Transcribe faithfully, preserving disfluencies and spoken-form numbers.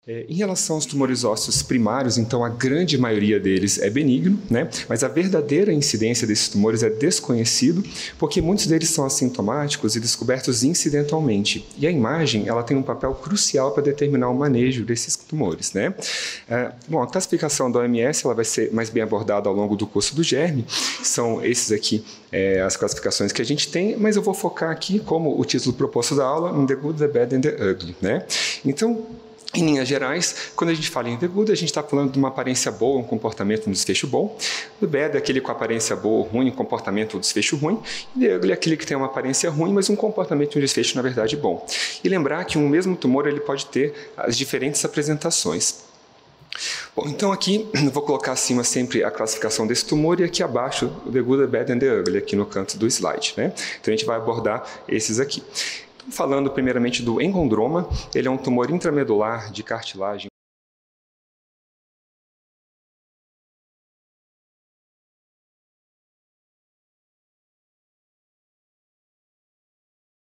É, em relação aos tumores ósseos primários, então a grande maioria deles é benigno, né? Mas a verdadeira incidência desses tumores é desconhecido, porque muitos deles são assintomáticos e descobertos incidentalmente. E a imagem, ela tem um papel crucial para determinar o manejo desses tumores, né? É, bom, a classificação da O M S ela vai ser mais bem abordada ao longo do curso do GERM. São esses aqui é, as classificações que a gente tem, mas eu vou focar aqui, como o título proposto da aula, no The Good, The Bad and The Ugly, né? Então, em linhas gerais, quando a gente fala em The Good, a gente está falando de uma aparência boa, um comportamento, um desfecho bom. The Bad é aquele com aparência boa ou ruim, um comportamento ou desfecho ruim. E The Ugly é aquele que tem uma aparência ruim, mas um comportamento e um desfecho, na verdade, bom. E lembrar que um mesmo tumor ele pode ter as diferentes apresentações. Bom, então aqui eu vou colocar acima sempre a classificação desse tumor e aqui abaixo o The Good, The Bad and The Ugly, aqui no canto do slide, né? Então a gente vai abordar esses aqui. Falando primeiramente do engondroma, ele é um tumor intramedular de cartilagem